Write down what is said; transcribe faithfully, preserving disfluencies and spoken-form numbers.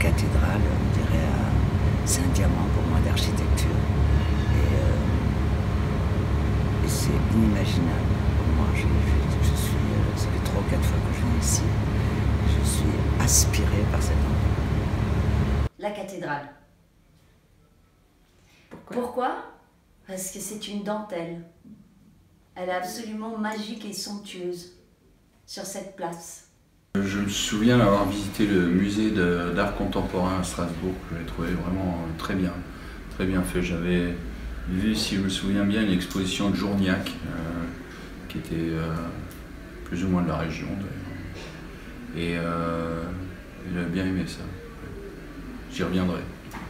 cathédrale, on dirait, euh, c'est un diamant pour moi d'architecture. Et, euh, et c'est inimaginable pour moi. Je, je, je suis, euh, ça fait trois ou quatre fois que je viens ici. Je suis aspiré par cet endroit. La cathédrale. Pourquoi? Pourquoi? Parce que c'est une dentelle. Elle est absolument magique et somptueuse sur cette place. Je me souviens d'avoir visité le musée d'art contemporain à Strasbourg, que j'avais trouvé vraiment très bien, très bien fait. J'avais vu, si je me souviens bien, une exposition de Journiac, euh, qui était euh, plus ou moins de la région d'ailleurs. Et euh, j'avais bien aimé ça. J'y reviendrai.